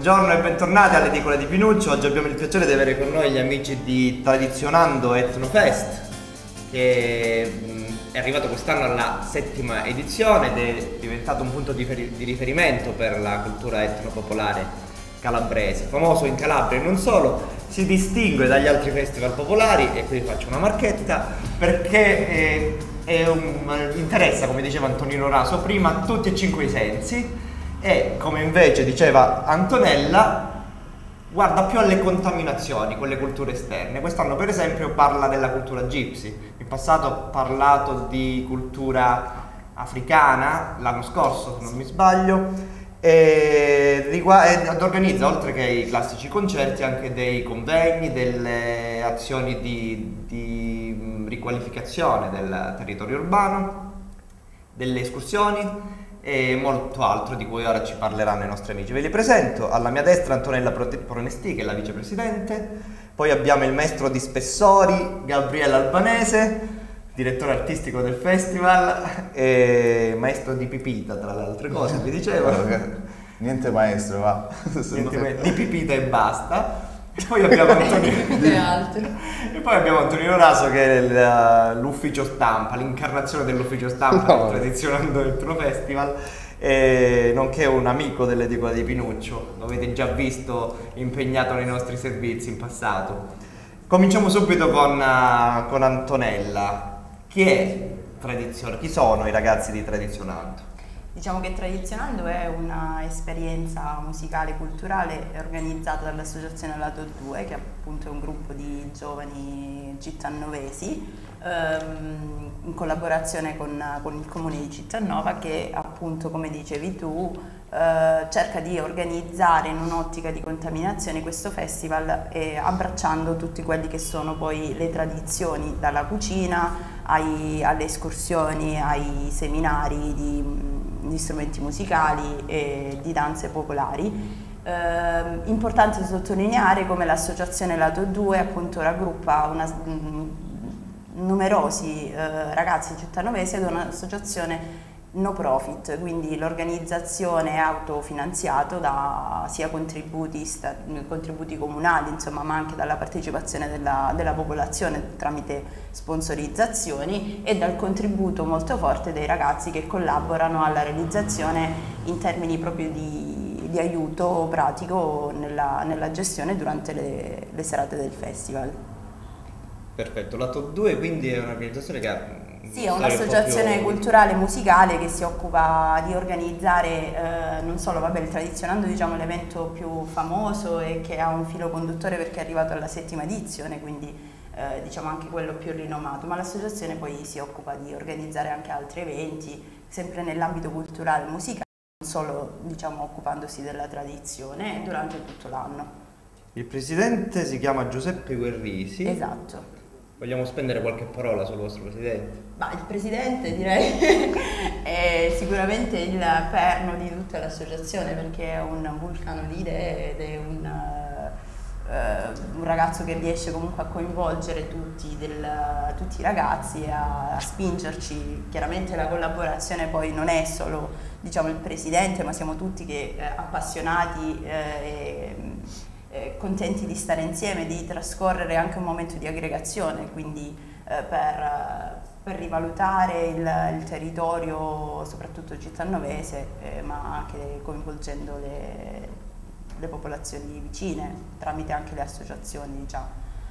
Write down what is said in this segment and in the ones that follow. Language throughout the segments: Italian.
Buongiorno e bentornati all'Edicola di Pinuccio. Oggi abbiamo il piacere di avere con noi gli amici di Tradizionando Etnofest, che è arrivato quest'anno alla 7ª edizione ed è diventato un punto di riferimento per la cultura etnopopolare calabrese, famoso in Calabria e non solo. Si distingue dagli altri festival popolari, e qui faccio una marchetta, perché interessa, come diceva Antonino Raso prima, tutti e 5 i sensi. E come invece diceva Antonella, guarda più alle contaminazioni con le culture esterne. Quest'anno per esempio parla della cultura gypsy, in passato ha parlato di cultura africana, l'anno scorso se non mi sbaglio, ed organizza, oltre che i classici concerti, anche dei convegni, delle azioni di riqualificazione del territorio urbano, delle escursioni e molto altro di cui ora ci parleranno i nostri amici. Ve li presento: alla mia destra Antonella Pronesti, che è la vicepresidente, poi abbiamo il maestro di spessori Gabriele Albanese, direttore artistico del festival e maestro di pipita, tra le altre cose, vi dicevo. Niente maestro, va. Di pipita e basta. E poi abbiamo Antonino Raso, che è l'ufficio stampa, l'incarnazione dell'ufficio stampa del Tradizionando Etno Festival, nonché un amico dell'Edicola di Pinuccio. Lo avete già visto impegnato nei nostri servizi in passato. Cominciamo subito con Antonella. Chi sono i ragazzi di Tradizionando? Diciamo che Tradizionando è una esperienza musicale e culturale organizzata dall'Associazione Lato 2, che appunto è un gruppo di giovani cittannovesi, in collaborazione con il comune di Cittanova, che appunto, come dicevi tu, cerca di organizzare in un'ottica di contaminazione questo festival, abbracciando tutti quelli che sono poi le tradizioni, dalla cucina alle escursioni, ai seminari di strumenti musicali e di danze popolari. Importante sottolineare come l'associazione Lato 2 appunto raggruppa numerosi ragazzi cittanovesi ad un'associazione no profit, quindi l'organizzazione è autofinanziato da sia contributi comunali, insomma, ma anche dalla partecipazione della popolazione tramite sponsorizzazioni e dal contributo molto forte dei ragazzi che collaborano alla realizzazione in termini proprio di aiuto pratico nella gestione durante le serate del festival. Perfetto, Lato 2 quindi è un'organizzazione che ha... Sì, è un'associazione culturale e musicale che si occupa di organizzare non solo il Tradizionando, diciamo, l'evento più famoso e che ha un filo conduttore perché è arrivato alla 7ª edizione, quindi diciamo anche quello più rinomato, ma l'associazione poi si occupa di organizzare anche altri eventi, sempre nell'ambito culturale e musicale, non solo, diciamo, occupandosi della tradizione durante tutto l'anno. Il presidente si chiama Giuseppe Guerrisi. Esatto. Vogliamo spendere qualche parola sul vostro presidente? Il presidente, direi, è sicuramente il perno di tutta l'associazione, perché è un vulcano di idee ed è un ragazzo che riesce comunque a coinvolgere tutti i ragazzi e a spingerci. Chiaramente la collaborazione poi non è solo, diciamo, il presidente, ma siamo tutti appassionati contenti di stare insieme, di trascorrere anche un momento di aggregazione, quindi per rivalutare il territorio, soprattutto cittannovese, ma anche coinvolgendo le popolazioni vicine, tramite anche le associazioni, diciamo.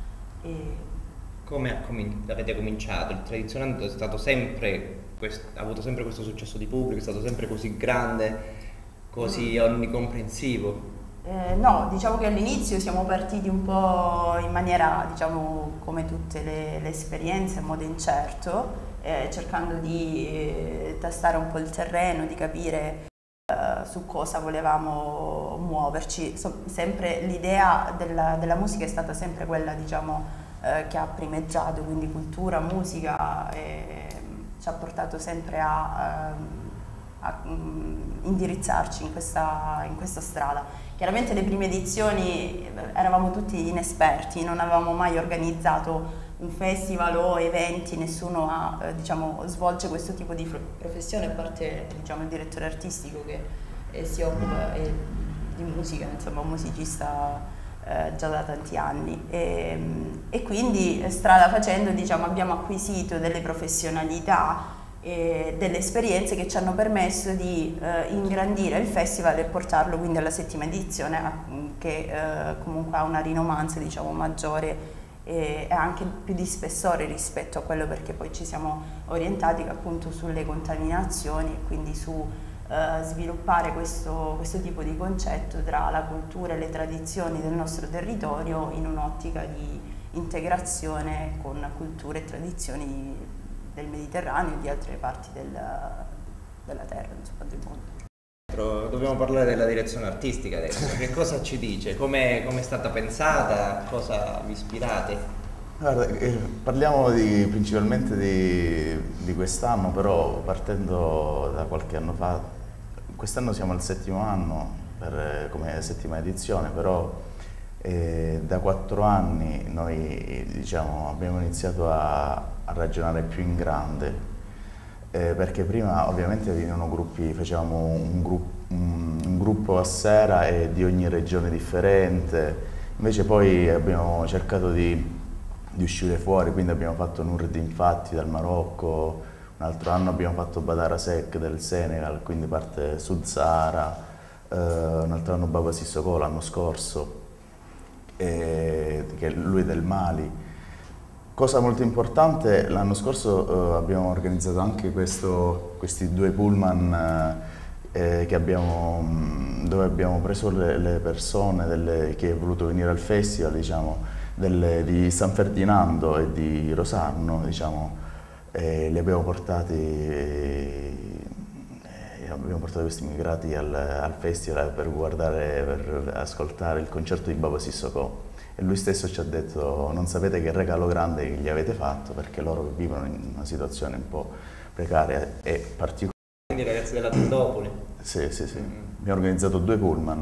Come avete cominciato? Il Tradizionando è stato sempre, ha avuto sempre questo successo di pubblico, è stato sempre così grande, così onnicomprensivo? No, diciamo che all'inizio siamo partiti un po' in maniera, diciamo, come tutte le esperienze, a modo incerto, cercando di tastare un po' il terreno, di capire su cosa volevamo muoverci. Sempre l'idea della musica è stata sempre quella, diciamo, che ha primeggiato, quindi cultura, musica, ci ha portato sempre a indirizzarci in questa strada. Chiaramente le prime edizioni eravamo tutti inesperti, non avevamo mai organizzato un festival o eventi, nessuno diciamo, svolge questo tipo di professione, a parte, diciamo, il direttore artistico che si occupa di musica, insomma un musicista già da tanti anni e quindi strada facendo diciamo abbiamo acquisito delle professionalità e delle esperienze che ci hanno permesso di ingrandire il festival e portarlo quindi alla 7ª edizione che comunque ha una rinomanza diciamo maggiore e anche più di spessore rispetto a quello, perché poi ci siamo orientati appunto sulle contaminazioni, quindi su sviluppare questo tipo di concetto tra la cultura e le tradizioni del nostro territorio in un'ottica di integrazione con culture e tradizioni del Mediterraneo e di altre parti della terra, insomma, del mondo. Dobbiamo parlare della direzione artistica adesso. Che cosa ci dice? Come è stata pensata? A cosa vi ispirate? Guarda, parliamo principalmente di quest'anno, però partendo da qualche anno fa. Quest'anno siamo al 7° anno come 7ª edizione, però da 4 anni noi diciamo, abbiamo iniziato a ragionare più in grande, perché prima ovviamente venivano gruppi, facevamo un gruppo a sera e di ogni regione differente, invece poi abbiamo cercato di uscire fuori, quindi abbiamo fatto Nurdin Fati dal Marocco. Un altro anno abbiamo fatto Badara Seck del Senegal, quindi parte Sud Sahara, un altro anno Baba Sissoko l'anno scorso, che lui è del Mali. Cosa molto importante, l'anno scorso abbiamo organizzato anche questi 2 pullman dove abbiamo preso le persone che hanno voluto venire al festival, diciamo, di San Ferdinando e di Rosarno, diciamo. Li abbiamo portati questi immigrati al festival per ascoltare il concerto di Baba Sissoko, e lui stesso ci ha detto: non sapete che regalo grande gli avete fatto, perché loro vivono in una situazione un po' precaria e particolare. Quindi i ragazzi della Tendopoli? Sì. Abbiamo organizzato 2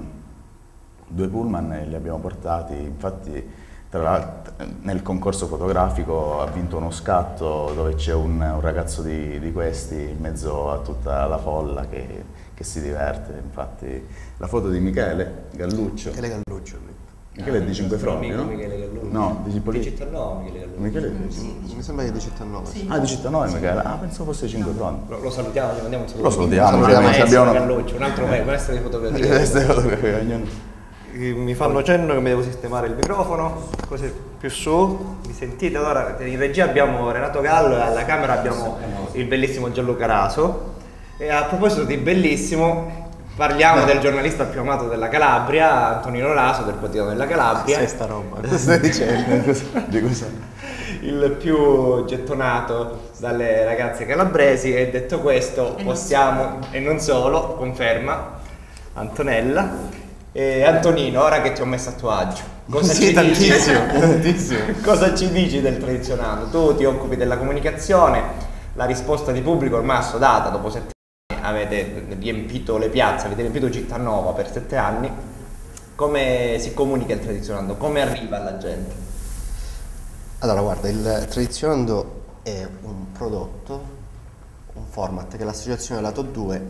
pullman e li abbiamo portati, infatti. Tra l'altro nel concorso fotografico ha vinto uno scatto dove c'è un ragazzo di questi in mezzo a tutta la folla che si diverte, infatti la foto di Michele Galluccio. Michele è di Cinque Fronti, no? Michele Galluccio. No, di Cittadino, Michele Galluccio. Michele? Mi sembra che è di Cittadino. Sì. Ah, di Cittadino Michele, pensavo fosse Cinque Fronti. Lo salutiamo, gli mandiamo un saluto. Lo salutiamo, Maestro Galluccio, un altro maestro di fotografia. Mi fanno cenno che mi devo sistemare il microfono, così più su, mi sentite? Allora, in regia abbiamo Renato Gallo e alla camera abbiamo il bellissimo Gianluca Raso. E a proposito di bellissimo, parliamo del giornalista più amato della Calabria, Antonino Raso, del Quotidiano della Calabria. Sai sta roba, stai dicendo? Di cosa? Il più gettonato dalle ragazze calabresi, e detto questo possiamo, e non solo, conferma Antonella. Antonino, ora che ti ho messo a tuo agio, cosa ci tantissimo, dici? tantissimo. Cosa ci dici del tradizionale? Tu ti occupi della comunicazione, la risposta di pubblico ormai è assodata, dopo 7 anni avete riempito le piazze, avete riempito Cittanova per 7 anni. Come si comunica il tradizionando? Come arriva alla gente? Allora guarda, il tradizionando è un prodotto, un format che l'associazione Lato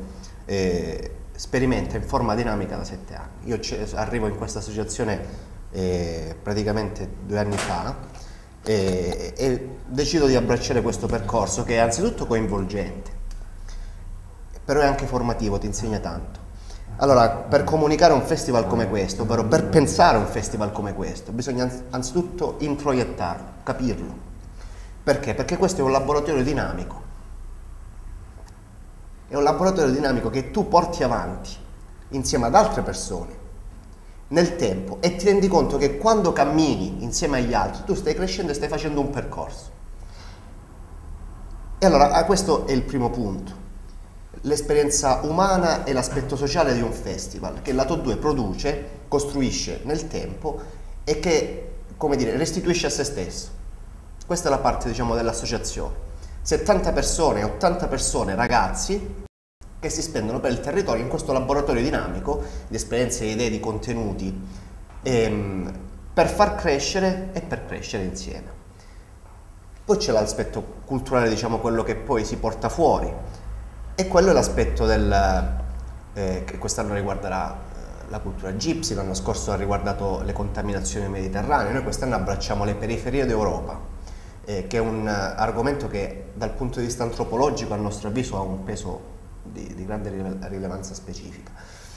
2 sperimenta in forma dinamica da 7 anni. Io arrivo in questa associazione praticamente 2 anni fa e decido di abbracciare questo percorso, che è anzitutto coinvolgente, però è anche formativo, ti insegna tanto. Allora, per comunicare un festival come questo, ovvero per pensare un festival come questo, bisogna anzitutto introiettarlo, capirlo. Perché? Perché questo è un laboratorio dinamico. È un laboratorio dinamico che tu porti avanti insieme ad altre persone nel tempo, e ti rendi conto che quando cammini insieme agli altri tu stai crescendo e stai facendo un percorso. E allora questo è il primo punto, l'esperienza umana e l'aspetto sociale di un festival che Lato 2 produce, costruisce nel tempo e che, come dire, restituisce a se stesso. Questa è la parte, diciamo, dell'associazione. 70 persone, 80 persone, ragazzi, che si spendono per il territorio in questo laboratorio dinamico di esperienze, di idee, di contenuti, per far crescere e per crescere insieme. Poi c'è l'aspetto culturale, diciamo, quello che poi si porta fuori, e quello è l'aspetto che quest'anno riguarderà la cultura gypsy, l'anno scorso ha riguardato le contaminazioni mediterranee, noi quest'anno abbracciamo le periferie d'Europa, che è un argomento che dal punto di vista antropologico a nostro avviso ha un peso di grande rilevanza specifica.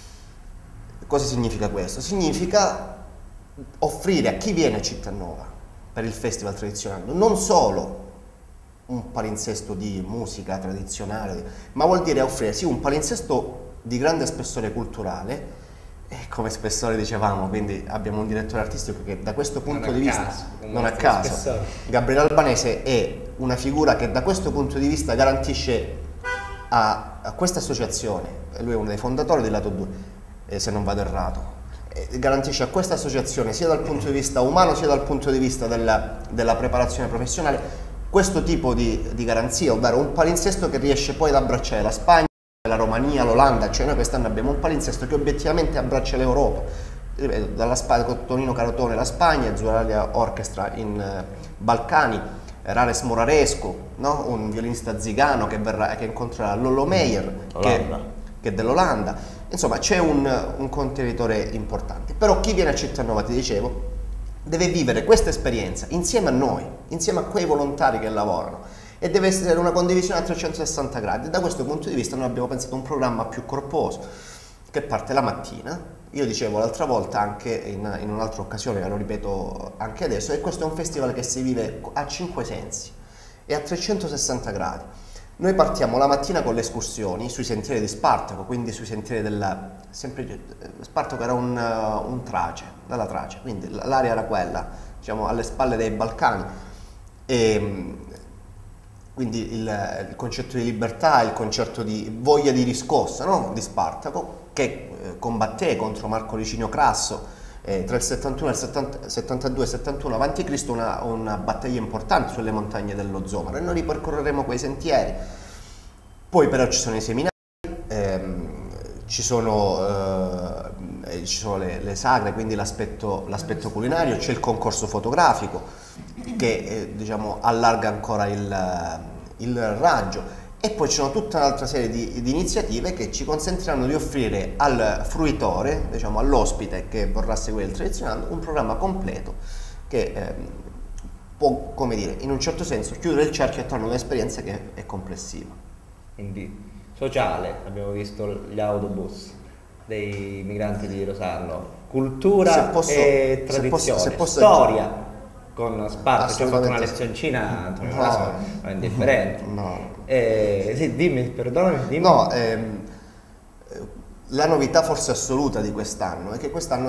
Cosa significa questo? Significa offrire a chi viene a Cittanova per il Festival Tradizionando non solo un palinsesto di musica tradizionale, ma vuol dire offrire sì un palinsesto di grande spessore culturale, e come spessore dicevamo, quindi abbiamo un direttore artistico che da questo punto di vista, non a caso, Gabriele Albanese è una figura che da questo punto di vista garantisce a questa associazione, lui è uno dei fondatori del Lato 2, se non vado errato, garantisce a questa associazione sia dal punto di vista umano sia dal punto di vista della preparazione professionale questo tipo di garanzia, ovvero un palinsesto che riesce poi ad abbracciare la Spagna, la Romania, l'Olanda, cioè noi quest'anno abbiamo un palinsesto che obiettivamente abbraccia l'Europa, ripeto, dalla Spagna con Tonino Carotone la Spagna, Zuralia Orchestra in Balcani, Rares Morarescu, no? Un violinista zigano che incontrerà Lollo Meyer, che è dell'Olanda, insomma c'è un contenitore importante, però chi viene a Cittanova, ti dicevo, deve vivere questa esperienza insieme a noi, insieme a quei volontari che lavorano, e deve essere una condivisione a 360 gradi. Da questo punto di vista noi abbiamo pensato a un programma più corposo che parte la mattina. Io dicevo l'altra volta anche in un'altra occasione, lo ripeto anche adesso, che questo è un festival che si vive a 5 sensi e a 360 gradi. Noi partiamo la mattina con le escursioni sui sentieri di Spartaco, quindi sui sentieri Spartaco era un Trace, dalla Trace, quindi l'area era quella, diciamo alle spalle dei Balcani, e quindi il concetto di libertà, il concetto di voglia di riscossa, no? Di Spartaco, che combatté contro Marco Licinio Crasso tra il 71 e il 72 e 71 a.C. una battaglia importante sulle montagne dello Zomaro, e noi ripercorreremo quei sentieri. Poi però ci sono i seminari, ci sono le sagre, quindi l'aspetto culinario, c'è il concorso fotografico che diciamo allarga ancora il raggio, e poi ci sono tutta un'altra serie di iniziative che ci consentiranno di offrire al fruitore, diciamo all'ospite che vorrà seguire il Tradizionando, un programma completo che può, come dire, in un certo senso chiudere il cerchio attorno a un'esperienza che è complessiva. Quindi sociale, abbiamo visto gli autobus dei migranti di Rosarno, cultura e tradizione, storia. Con Spartaco ci ho fatto una lezioncina, Antonio, no, è indifferente. No. Sì, dimmi, perdonami, dimmi. No, la novità forse assoluta di quest'anno è che quest'anno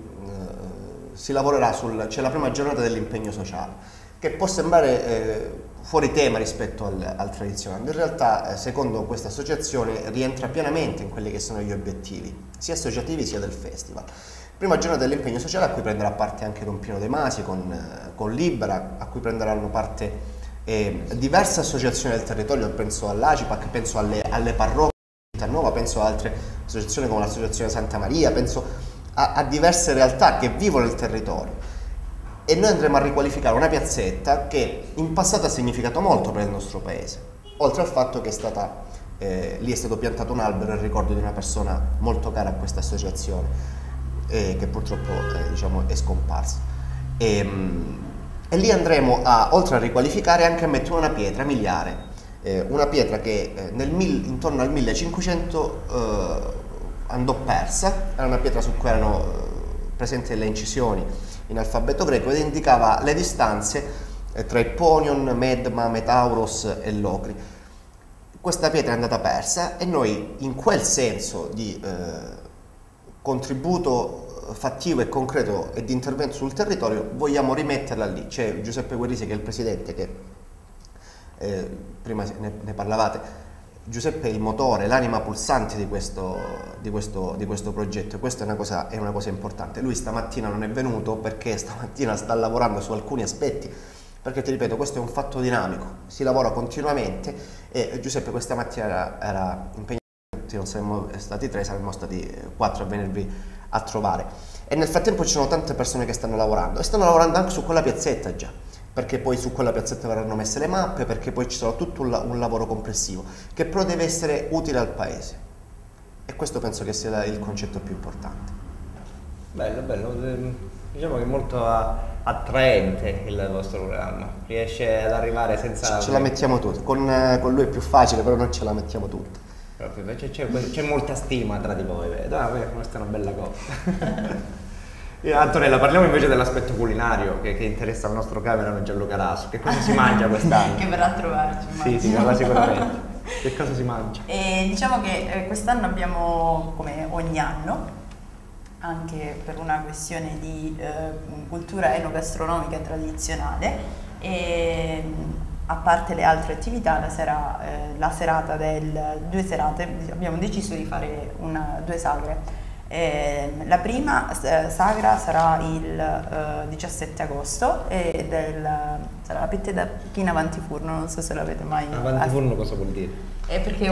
si lavorerà c'è la prima giornata dell'impegno sociale, che può sembrare fuori tema rispetto al tradizionale. In realtà, secondo questa associazione, rientra pienamente in quelli che sono gli obiettivi, sia associativi sia del festival. Prima giornata dell'impegno sociale a cui prenderà parte anche Don Pino De Masi con Libera, a cui prenderanno parte diverse associazioni del territorio, penso all'ACIPAC, penso alle parrocchie di Cittanova, penso ad altre associazioni come l'associazione Santa Maria, penso a diverse realtà che vivono il territorio. E noi andremo a riqualificare una piazzetta che in passato ha significato molto per il nostro paese, oltre al fatto che lì è stato piantato un albero in ricordo di una persona molto cara a questa associazione, che purtroppo diciamo, è scomparsa. E lì andremo oltre a riqualificare, anche a mettere una pietra miliare, una pietra che intorno al 1500 andò persa, era una pietra su cui erano presenti le incisioni in alfabeto greco ed indicava le distanze tra Ipponion, Medma, Metauros e Locri. Questa pietra è andata persa e noi in quel senso di contributo fattivo e concreto e di intervento sul territorio vogliamo rimetterla lì. C'è Giuseppe Guerrisi che è il presidente, che prima ne parlavate. Giuseppe è il motore, l'anima pulsante di questo progetto, e questa è una cosa importante. Lui stamattina non è venuto perché stamattina sta lavorando su alcuni aspetti, perché ti ripeto, questo è un fatto dinamico, si lavora continuamente, e Giuseppe questa mattina era impegnato, non saremmo stati 3, saremmo stati 4 a venirvi a trovare, e nel frattempo ci sono tante persone che stanno lavorando, e stanno lavorando anche su quella piazzetta già, perché poi su quella piazzetta verranno messe le mappe, perché poi ci sarà tutto un lavoro complessivo che però deve essere utile al paese, e questo penso che sia il concetto più importante. Bello, bello. Diciamo che è molto attraente il vostro programma. Riesce ad arrivare senza... Ce la mettiamo tutta. Con lui è più facile, però noi ce la mettiamo tutta. Proprio, c'è molta stima tra di voi, vedo. Questa è una bella cosa. Antonella, parliamo invece dell'aspetto culinario che interessa al nostro cameraman Gianluca Lasso. Che cosa si mangia quest'anno? Che verrà a trovarci. Sì, verrà sicuramente. Che cosa si mangia? E diciamo che quest'anno abbiamo, come ogni anno, anche per una questione di cultura enogastronomica tradizionale, e a parte le altre attività, la serata due serate, abbiamo deciso di fare due sagre. La prima sagra sarà il 17 17 agosto sarà la pettina avantifurno, non so se l'avete mai... Avantifurno cosa vuol dire? È perché è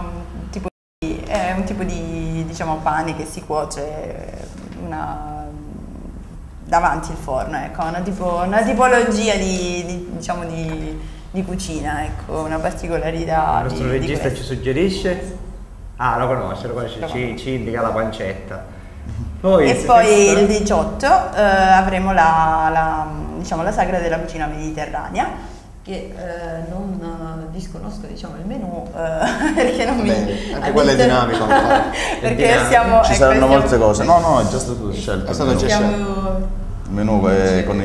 un tipo di diciamo, pane che si cuoce davanti il forno, ecco, una tipologia diciamo di cucina, ecco, una particolarità. Il nostro regista ci suggerisce? Ah, lo conosce, ci indica la pancetta. Poi il 18 avremo diciamo, la sagra della cucina mediterranea, che non disconosco diciamo, il menù perché non mi... Anche quello è dinamico ancora. Perché ci saranno molte cose. No, è già stato scelto. È stato già scelto. Il menù con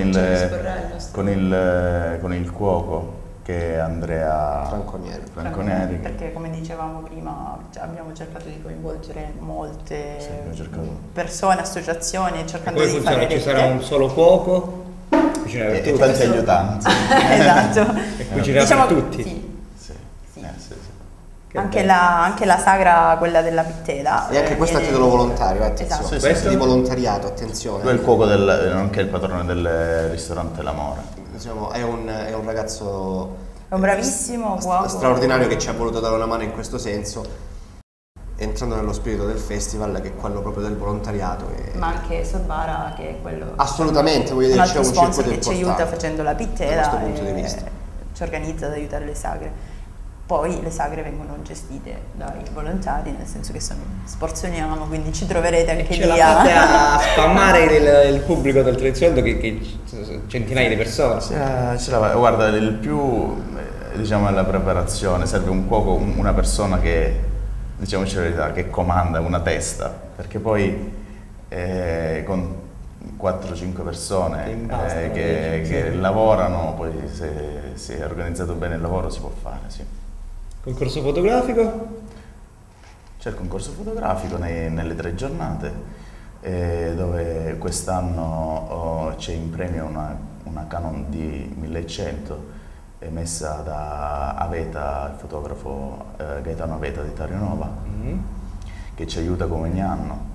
il cuoco che è Andrea Franconieri. Perché come dicevamo prima abbiamo cercato di coinvolgere molte persone, associazioni, cercando di fare ci sarà un solo cuoco e tanti aiutanti. Esatto. E cucinerà per tutti. Sì. Anche la sagra, quella della pittela. E anche questo a titolo volontario, attenzione. Esatto. Sì, di volontariato, attenzione. Lui è il cuoco nonché il padrone del ristorante L'Amore. Diciamo, è un ragazzo... È un bravissimo cuoco. Straordinario, che ci ha voluto dare una mano in questo senso, entrando nello spirito del festival, che è quello proprio del volontariato. Ma anche Sorbara, che è quello... Assolutamente, voglio dire, c'è un sponsor circuito che ci aiuta facendo la pittela, da questo punto di vista. Ci organizza ad aiutare le sagre. Poi le sagre vengono gestite dai volontari, nel senso che sporzioniamo, quindi ci troverete anche lì a spammare il pubblico del tradizionale, che centinaia di persone. Guarda, il più diciamo è la preparazione. Serve un cuoco, una persona che, diciamoci la verità, che comanda una testa, perché poi con 4-5 persone che lavorano, poi se si è organizzato bene il lavoro si può fare, sì. Concorso fotografico? C'è il concorso fotografico nelle 3 giornate, dove quest'anno c'è in premio una Canon D1100 emessa da Aveta, il fotografo Gaetano Aveta di Tarianova, che ci aiuta come ogni anno.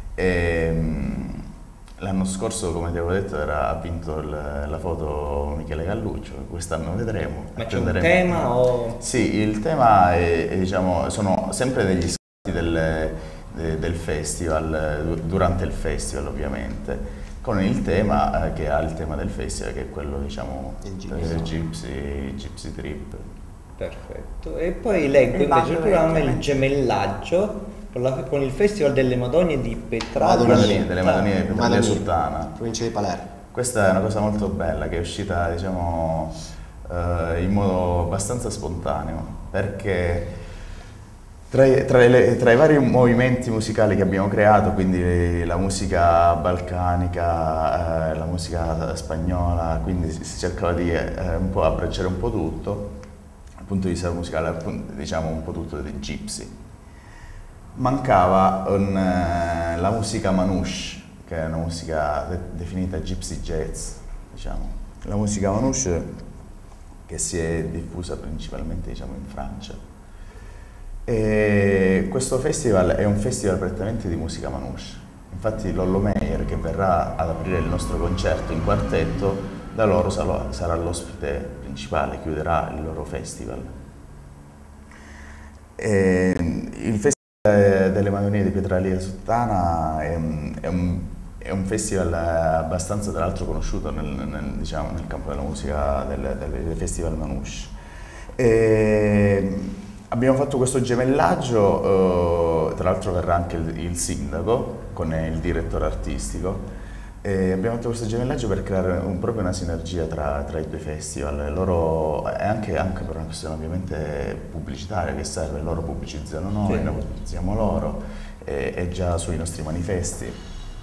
L'anno scorso, come ti avevo detto, ha vinto la foto Michele Galluccio, quest'anno vedremo. Ma c'è un tema o...? Sì, il tema diciamo, sono sempre degli scatti del festival, durante il festival ovviamente, con il tema che ha il tema del festival, che è quello, diciamo, Gypsy Trip. Perfetto. E poi leggo invece il programma il gemellaggio con il Festival delle Madonie di Petraglia. Delle Madonie di Petraglia Sultana, provincia di Palermo. Questa è una cosa molto bella che è uscita, diciamo, in modo abbastanza spontaneo, perché tra i vari movimenti musicali che abbiamo creato, quindi la musica balcanica, la musica spagnola, quindi si cercava di un po' abbracciare un po' tutto, dal punto di vista musicale, diciamo un po' tutto di gypsy. Mancava la musica manouche, che è una musica definita gypsy jazz, diciamo. La musica manouche che si è diffusa principalmente, diciamo, in Francia. E questo festival è un festival prettamente di musica manouche. Infatti Lollo Meyer, che verrà ad aprire il nostro concerto in quartetto, da loro sarà l'ospite principale, chiuderà il loro festival. Il festival delle Madonie di Petraglia Sultana è un festival abbastanza, tra l'altro, conosciuto diciamo, nel campo della musica, del festival manouche. Abbiamo fatto questo gemellaggio, tra l'altro verrà anche il sindaco con il direttore artistico. E abbiamo fatto questo gemellaggio per creare proprio una sinergia tra i due festival. Loro, e anche per una questione ovviamente pubblicitaria che serve, loro pubblicizzano noi, sì. noi pubblicizziamo loro, è già sui nostri manifesti.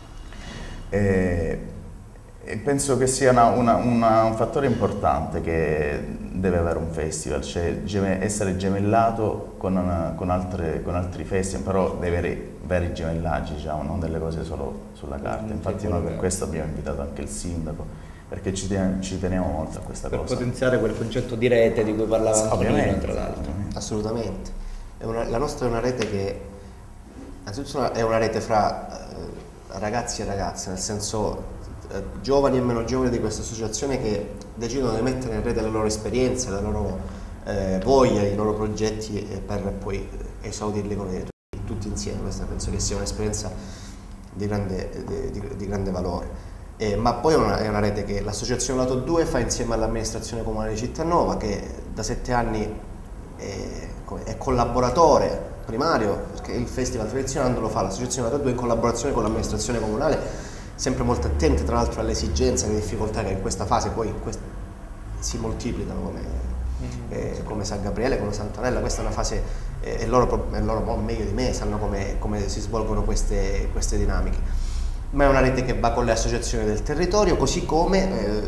E penso che sia un fattore importante che deve avere un festival, cioè essere gemellato con altri festival, però dei veri gemellaggi, diciamo, non delle cose solo sulla carta. Infatti noi per questo abbiamo invitato anche il sindaco, perché ci teniamo molto a questa cosa. Per potenziare quel concetto di rete di cui parlava Antonino, tra l'altro. Assolutamente. La nostra è una rete che, innanzitutto è una rete fra ragazzi e ragazze, nel senso giovani e meno giovani di questa associazione che decidono di mettere in rete le loro esperienze, la loro voglia, i loro progetti per poi esaudirli con tutti insieme. Questa penso che sia un'esperienza di grande valore. Ma poi è una rete che l'associazione Lato 2 fa insieme all'amministrazione comunale di Cittanova, che da 7 anni è collaboratore primario, perché il festival Tradizionando lo fa l'associazione Lato 2 in collaborazione con l'amministrazione comunale, sempre molto attente tra l'altro alle esigenze e alle difficoltà che in questa fase poi si moltiplicano come San Gabriele, come Sant'Orella. Questa è una fase, e loro meglio di me sanno come si svolgono queste dinamiche, ma è una rete che va con le associazioni del territorio, così come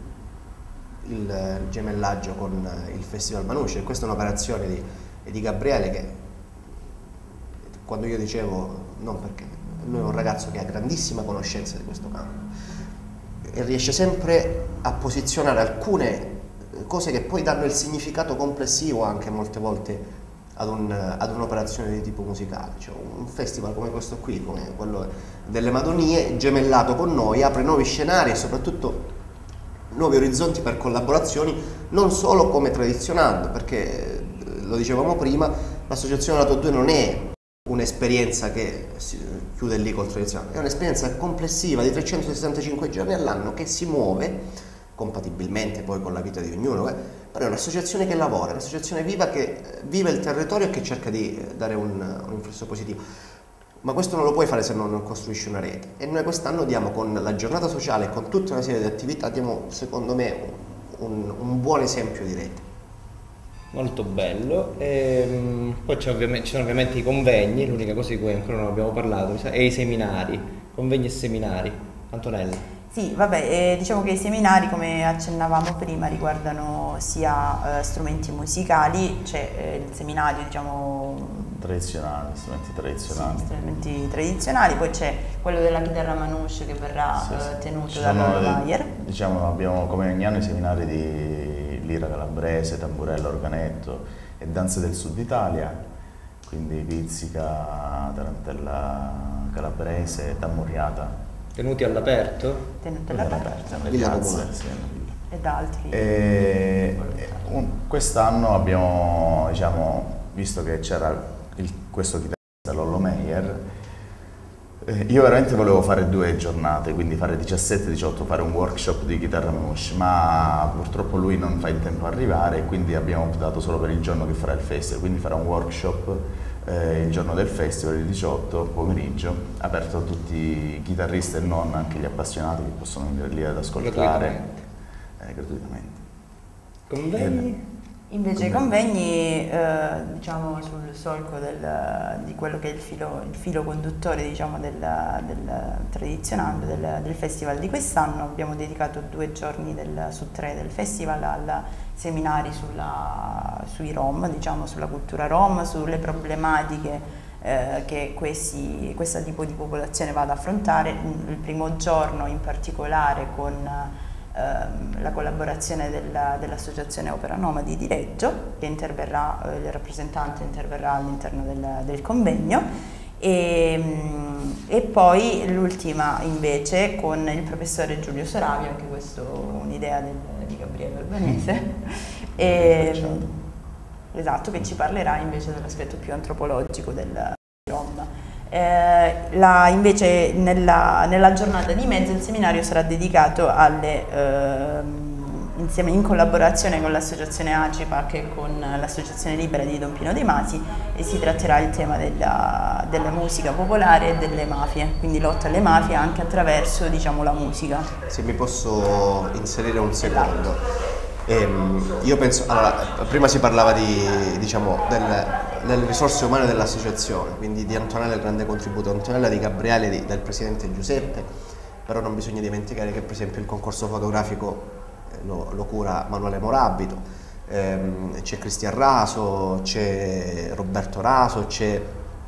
il gemellaggio con il Festival Manusci. E questa è un'operazione di Gabriele che, quando io dicevo, non perché lui è un ragazzo che ha grandissima conoscenza di questo campo e riesce sempre a posizionare alcune cose che poi danno il significato complessivo anche molte volte ad un'operazione di tipo musicale. Cioè, un festival come questo qui, come quello delle Madonie, gemellato con noi, apre nuovi scenari e soprattutto nuovi orizzonti per collaborazioni, non solo come Tradizionando, perché lo dicevamo prima, l'associazione Lato 2 non è un'esperienza che si chiude lì col Tradizionando, è un'esperienza complessiva di 365 giorni all'anno che si muove compatibilmente poi con la vita di ognuno, però è un'associazione che lavora, un'associazione viva che vive il territorio e che cerca di dare un influsso positivo. Ma questo non lo puoi fare se non costruisci una rete, e noi quest'anno diamo, con la giornata sociale e con tutta una serie di attività, diamo secondo me un buon esempio di rete. Molto bello. Poi ci sono ovviamente i convegni, l'unica cosa di cui ancora non abbiamo parlato, e i seminari, convegni e seminari. Antonella. Sì, vabbè, diciamo che i seminari, come accennavamo prima, riguardano sia strumenti musicali, c'è il seminario, diciamo, tradizionali, strumenti tradizionali. Sì, strumenti tradizionali, poi c'è quello della chitarra manouche che verrà tenuto da Lolo Maier. Diciamo, abbiamo come ogni anno i seminari di lira calabrese, tamburello, organetto e danze del sud Italia, quindi pizzica, tarantella calabrese, tammuriata. Tenuti all'aperto? Tenuti all'aperto. Ed altri. Quest'anno abbiamo, diciamo, visto che c'era questo chitarrista Lollo Meier, io veramente volevo fare 2 giornate, quindi fare 17 e 18, fare un workshop di chitarra manouche, ma purtroppo lui non fa in tempo a arrivare e quindi abbiamo optato solo per il giorno che farà il festival, quindi farà un workshop il giorno del festival, il 18 pomeriggio, aperto a tutti i chitarristi e non, anche gli appassionati che possono venire lì ad ascoltare gratuitamente. Convegni? Invece i convegni, diciamo, sul solco di quello che è il filo conduttore, diciamo, del Tradizionando, del festival di quest'anno, abbiamo dedicato 2 giorni su 3 del festival al seminari sui Rom, diciamo, sulla cultura Rom, sulle problematiche che questo tipo di popolazione va ad affrontare. Il primo giorno in particolare con la collaborazione dell'Associazione Opera Nomadi di Reggio, che interverrà, il rappresentante interverrà all'interno del convegno, e poi l'ultima invece con il professore Giulio Soravio, anche questo un'idea di Gabriele Albanese, esatto, che ci parlerà invece dell'aspetto più antropologico del Rom. Invece nella giornata di mezzo il seminario sarà dedicato alle insieme in collaborazione con l'associazione AGIPAC e con l'associazione libera di Don Pino dei Masi, e si tratterà il tema della musica popolare e delle mafie, quindi lotta alle mafie anche attraverso, diciamo, la musica. Se mi posso inserire un secondo, io penso, allora, prima si parlava diciamo, delle risorse umane dell'associazione, quindi di Antonella, il grande contributo Antonella, di Gabriele, del presidente Giuseppe, però non bisogna dimenticare che per esempio il concorso fotografico lo cura Manuele Morabito, c'è Cristian Raso, c'è Roberto Raso, c'è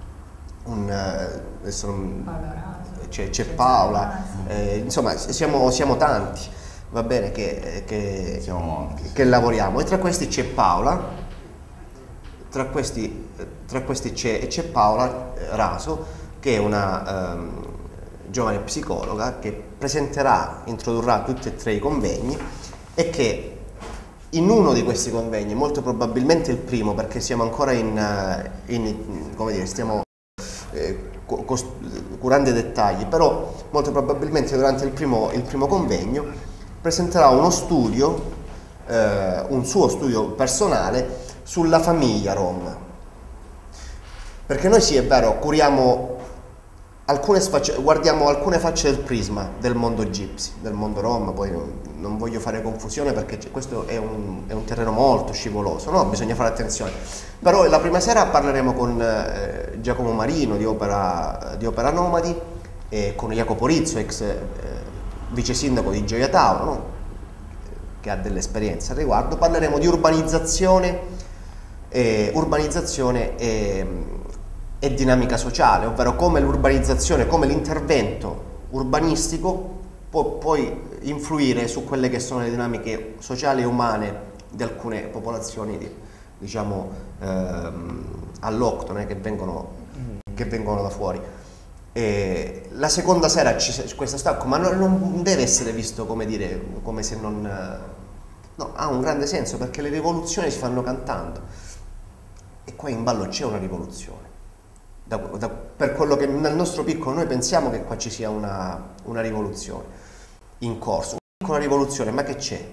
c'è Paola, insomma siamo tanti, va bene, che lavoriamo, e tra questi c'è Paola, tra questi c'è Paola Raso, che è una giovane psicologa che introdurrà tutti e tre i convegni, e che in uno di questi convegni, molto probabilmente il primo, perché siamo ancora come dire, stiamo curando i dettagli, però molto probabilmente durante il primo convegno presenterà uno studio, un suo studio personale sulla famiglia rom, perché noi, sì, è vero, curiamo guardiamo alcune facce del prisma del mondo gypsy, del mondo rom, poi non voglio fare confusione perché questo è un terreno molto scivoloso, no? Bisogna fare attenzione. Però la prima sera parleremo con Giacomo Marino di Opera Nomadi, e con Jacopo Rizzo, ex vice sindaco di Gioia Tauro, no? Che ha delle esperienze al riguardo. Parleremo di urbanizzazione e dinamica sociale, ovvero come l'urbanizzazione, come l'intervento urbanistico può poi influire su quelle che sono le dinamiche sociali e umane di alcune popolazioni, diciamo, alloctone, che vengono da fuori. E la seconda sera questo stacco, ma non deve essere visto come se non... No, ha un grande senso, perché le rivoluzioni si fanno cantando, e qua in ballo c'è una rivoluzione. Per quello che nel nostro piccolo noi pensiamo che qua ci sia una rivoluzione in corso, una piccola rivoluzione, ma che c'è?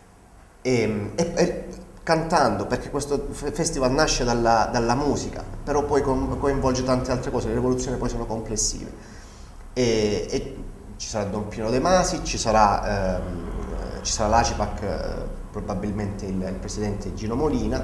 E cantando, perché questo festival nasce dalla musica, però poi coinvolge tante altre cose, le rivoluzioni poi sono complessive. E ci sarà Don Pino dei Masi, ci sarà l'ACIPAC, probabilmente il presidente Gino Molina,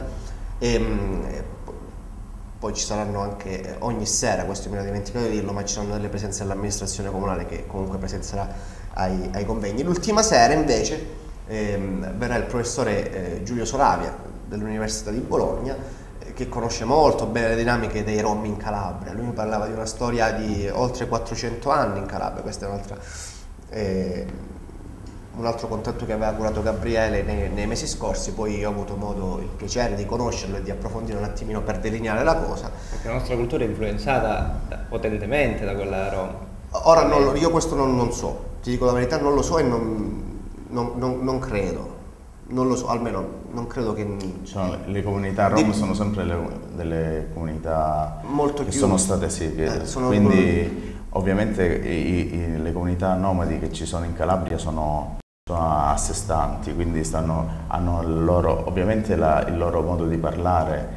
poi ci saranno anche ogni sera, questo mi ero dimenticato di dirlo, ma ci saranno delle presenze dell'amministrazione comunale che comunque presenterà ai convegni. L'ultima sera invece verrà il professore Giulio Soravia dell'Università di Bologna, che conosce molto bene le dinamiche dei rom in Calabria. Lui mi parlava di una storia di oltre 400 anni in Calabria. Questo è un altro contatto che aveva curato Gabriele nei mesi scorsi. Poi ho avuto il piacere di conoscerlo e di approfondire un attimino per delineare la cosa. Perché la nostra cultura è influenzata potentemente da quella rom. Ora io questo non so, ti dico la verità, non lo so, e non credo. Non lo so, almeno non credo che... le comunità rom sono sempre delle comunità molto che sono state quindi ovviamente le comunità nomadi che ci sono in Calabria sono a sé stanti, quindi hanno ovviamente il loro modo di parlare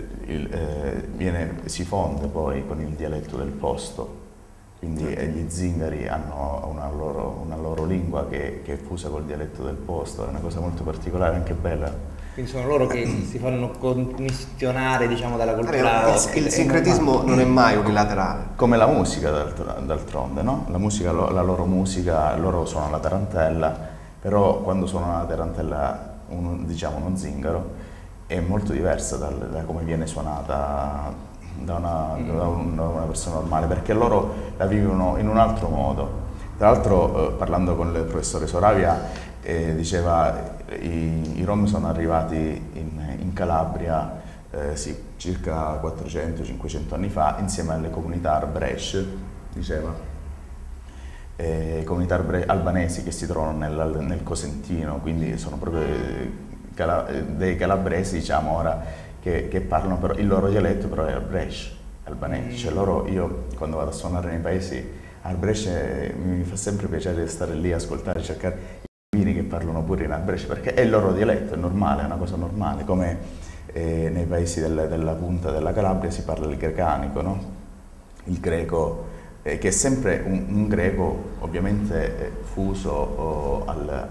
si fonde poi con il dialetto del posto. Quindi gli zingari hanno una loro lingua che è fusa col dialetto del posto, è una cosa molto particolare, anche bella. Quindi sono loro che si fanno commissionare, diciamo, dalla cultura. Il sincretismo non è mai unilaterale. Come la musica, d'altronde, no? La musica, la loro musica, loro suonano la tarantella, però quando suonano la tarantella, uno zingaro, è molto diversa da come viene suonata da una persona normale, perché loro la vivono in un altro modo. Tra l'altro, parlando con il professore Soravia, diceva i rom sono arrivati in Calabria circa 400-500 anni fa, insieme alle comunità arbresh, diceva, comunità albanesi che si trovano nel Cosentino, quindi sono proprio dei calabresi, diciamo, ora che parlano, però il loro dialetto però è albanese. Cioè io quando vado a suonare nei paesi arbresh mi fa sempre piacere stare lì, ascoltare, cercare i bambini che parlano pure in Albrescia, perché è il loro dialetto, è normale, è una cosa normale, come nei paesi della punta della Calabria si parla il grecanico, no? Il greco, che è sempre un greco ovviamente fuso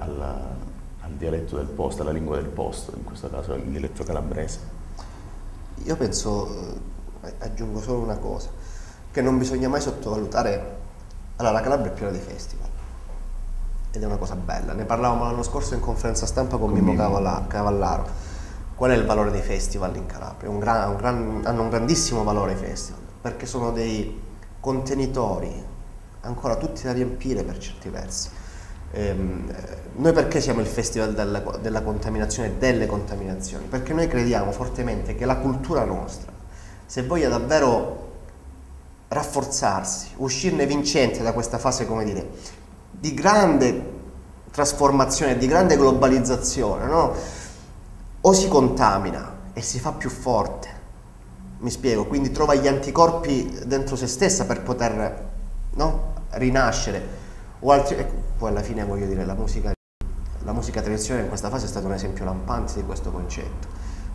al dialetto del posto, alla lingua del posto, in questo caso il dialetto calabrese. Io penso, aggiungo solo una cosa, che non bisogna mai sottovalutare. Allora, la Calabria è piena di festival ed è una cosa bella. Ne parlavamo l'anno scorso in conferenza stampa con Mimmo Cavallaro. Qual è il valore dei festival in Calabria? Hanno un grandissimo valore i festival, perché sono dei contenitori ancora tutti da riempire per certi versi. Noi perché siamo il festival della contaminazione e delle contaminazioni? Perché noi crediamo fortemente che la cultura nostra, se voglia davvero rafforzarsi, uscirne vincente da questa fase, come dire, di grande trasformazione, di grande globalizzazione, no? O si contamina e si fa più forte, mi spiego, quindi trova gli anticorpi dentro se stessa per poter, no? Rinascere, o altri, poi alla fine voglio dire la musica tradizionale in questa fase è stato un esempio lampante di questo concetto.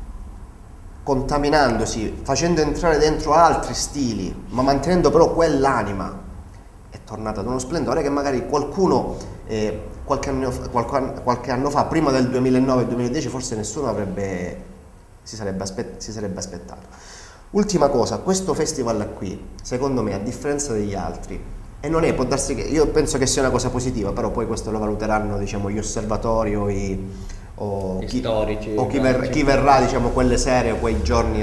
Contaminandosi, facendo entrare dentro altri stili, ma mantenendo però quell'anima, è tornata ad uno splendore che magari qualcuno qualche anno fa, prima del 2009-2010, forse nessuno si sarebbe aspettato. Ultima cosa, questo festival qui, secondo me, a differenza degli altri, e non è, può darsi che, io penso che sia una cosa positiva, però poi questo lo valuteranno, diciamo, gli osservatori o Gli storici, o chi verrà, diciamo, quelle sere o quei giorni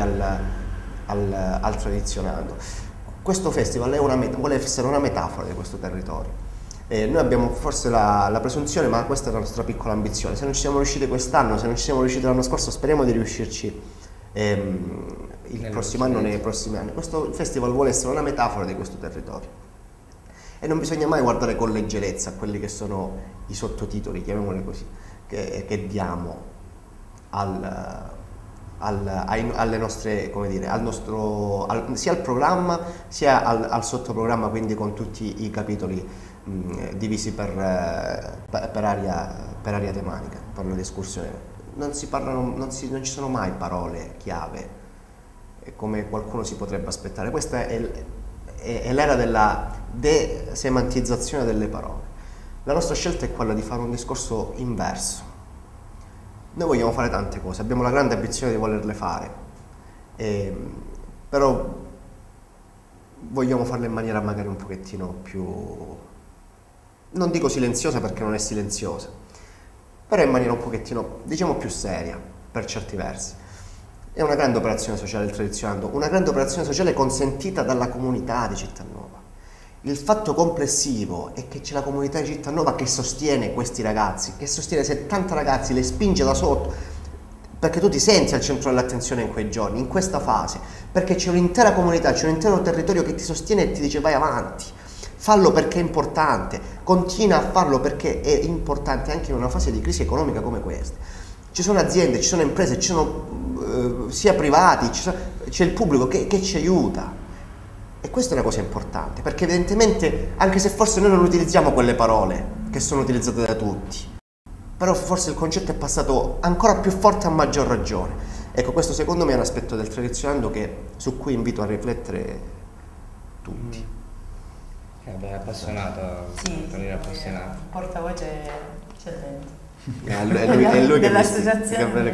al tradizionando. Questo festival vuole essere una metafora di questo territorio. Noi abbiamo forse la presunzione, ma questa è la nostra piccola ambizione. Se non ci siamo riusciti quest'anno, se non ci siamo riusciti l'anno scorso, speriamo di riuscirci il prossimo anno, nei prossimi anni. Questo festival vuole essere una metafora di questo territorio. E non bisogna mai guardare con leggerezza a quelli che sono i sottotitoli, chiamiamoli così, che diamo alle nostre, come dire, sia al programma sia al sottoprogramma, quindi con tutti i capitoli divisi per area tematica, per la discussione. Non ci sono mai parole chiave, come qualcuno si potrebbe aspettare. Questa è l'era della desemantizzazione delle parole. La nostra scelta è quella di fare un discorso inverso. Noi vogliamo fare tante cose, abbiamo la grande ambizione di volerle fare, però vogliamo farle in maniera magari un pochettino più, non dico silenziosa perché non è silenziosa, però in maniera un pochettino, diciamo, più seria per certi versi. È una grande operazione sociale il Tradizionando, una grande operazione sociale consentita dalla comunità di Cittanova. Il fatto complessivo è che c'è la comunità di Cittanova che sostiene questi ragazzi, che sostiene 70 ragazzi, le spinge da sotto, perché tu ti senti al centro dell'attenzione in quei giorni, in questa fase, perché c'è un'intera comunità, c'è un intero territorio che ti sostiene e ti dice vai avanti, fallo perché è importante, continua a farlo perché è importante anche in una fase di crisi economica come questa. Ci sono aziende, ci sono imprese, ci sono sia privati, c'è il pubblico che ci aiuta. E questa è una cosa importante, perché evidentemente, anche se forse noi non utilizziamo quelle parole che sono utilizzate da tutti, però forse il concetto è passato ancora più forte a maggior ragione. Ecco, questo secondo me è un aspetto del Tradizionando su cui invito a riflettere tutti. È appassionato, Sì, appassionato. Portavoce eccellente. È lui che dell'associazione.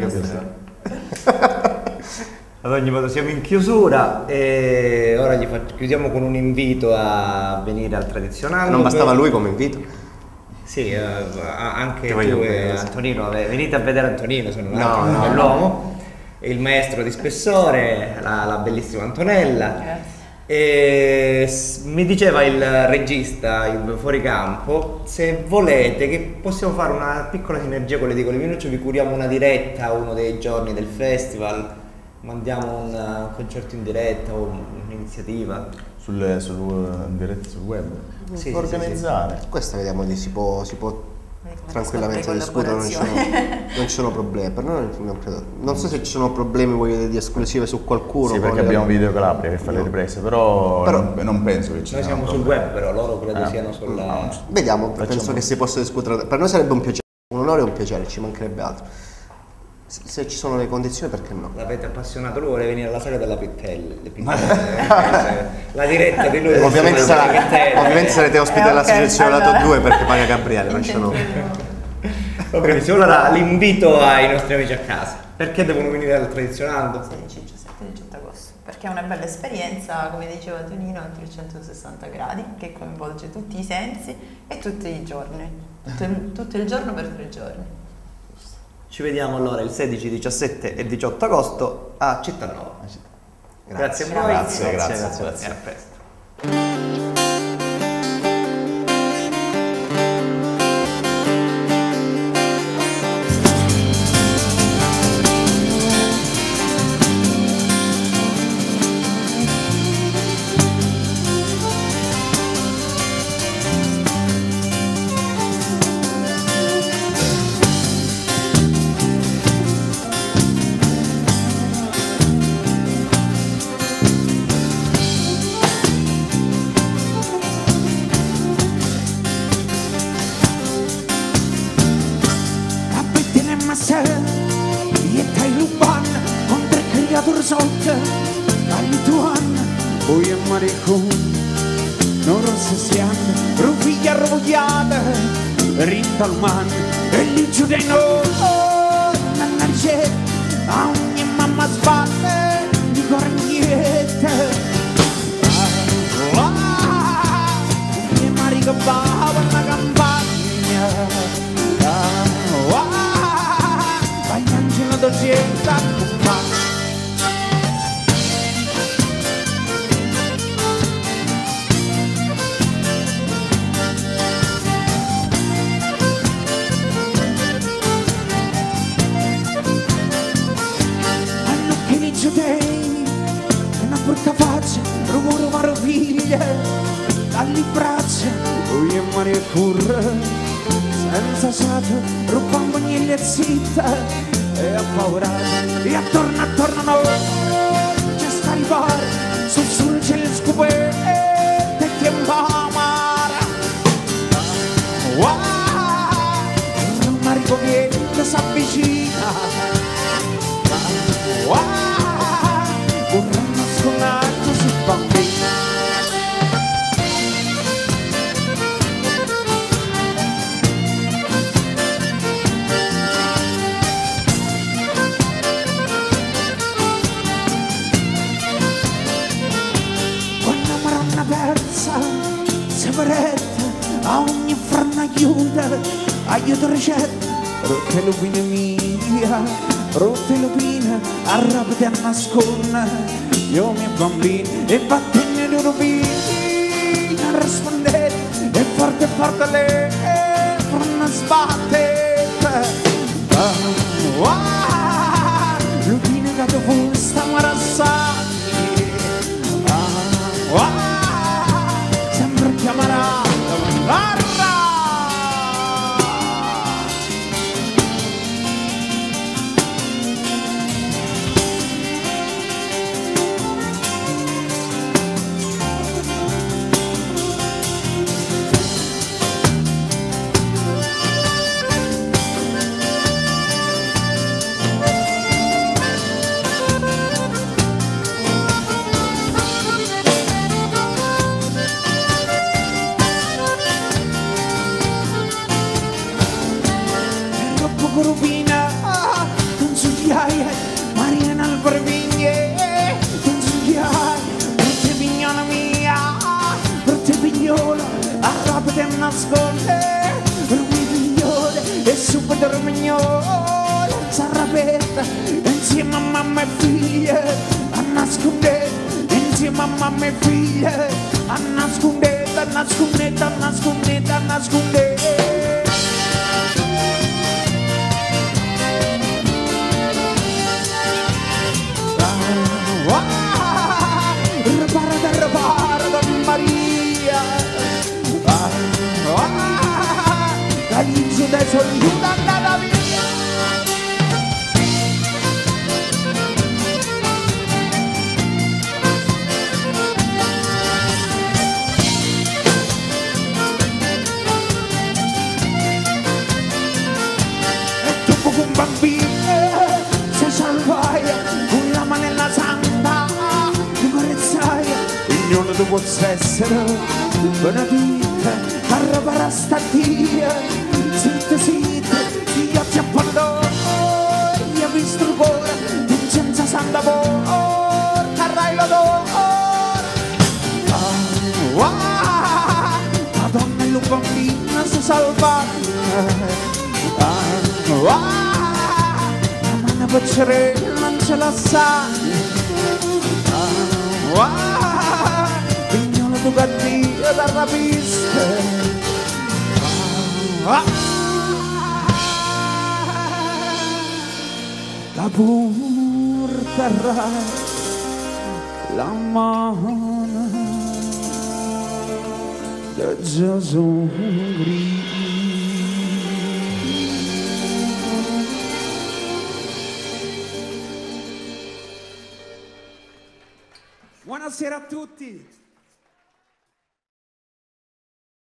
Ad ogni modo siamo in chiusura e ora chiudiamo con un invito a venire al Tradizionando. Non bastava lui come invito? Sì, anche tu e Antonino, venite a vedere Antonino, se non No. bell'uomo, il maestro di spessore, la bellissima Antonella. Grazie. E mi diceva il regista il fuoricampo, se volete che possiamo fare una piccola sinergia con l'Edicola di Minuccio, vi curiamo una diretta uno dei giorni del festival, mandiamo un concerto in diretta o un'iniziativa Sul web? Sì, Si può organizzare. Questa vediamo si può tranquillamente discutere, non ci sono problemi. Per noi non so se ci sono problemi, voglio dire, di esclusive su qualcuno. Sì, perché abbiamo Video Calabria che fa le riprese, però non penso che ci Noi sia siamo un sul problema. web, però loro credo siano sulla... Vediamo, penso che si possa discutere. Per noi sarebbe un piacere. un onore e un piacere, ci mancherebbe altro. Se ci sono le condizioni, perché no? L'avete appassionato, lui vuole venire alla saga della Pittelle. La diretta di lui. Ovviamente sarete ospiti dell'associazione allora. Lato 2 perché paga Gabriele, non c'è no. Va benissimo, allora l'invito ai nostri amici a casa. Perché devono venire al Tradizionando? 16, 17 e 18 agosto, perché è una bella esperienza, come diceva Tonino, a 360 gradi, che coinvolge tutti i sensi e tutti i giorni, tutto il giorno per 3 giorni. Ci vediamo allora il 16, 17 e 18 agosto a Cittanova. Grazie a voi. Grazie. E a presto. Rintalman e lì giù dei noi mannaggia a ogni mamma sbatte di corniette e marica bava una campagna vai angelo d'oggetto dalle braccia, lui e Maria Curra, senza sato, rubando ogni zitta e appaurata, e attorno a noi c'è sta il bar, sul c'è le scoperte e tempo amara. Mario viene, s'avvicina, vorrà nascondersi sul bambino. A ogni franna aiuta ricetta, rotte lupine mia, rotte lupine, arrabbiate a nascondere, io miei bambini, e battene le lupine, rispondete, e forte le franna sbattete, lupine che dopo sta marassati, sempre chiamerà. Insieme a mamma e figlie a nascondere, insieme a mamma e figlie a nascondere, a nascondere, a nascondere, a nascondere. Repara Maria, dall'inizio del sogno andata via. possa essere benedita, arriverà sta dia, zitta zitta, io ti abbandono, io vi strugore, Vincenza Santa Por, carrai l'odore. Madonna e lo bambino si salvano, la mano piccerella non ce la sa, pignolo tu cattivo da rapiste, la porterà la mano da Gesù. Buonasera a tutti.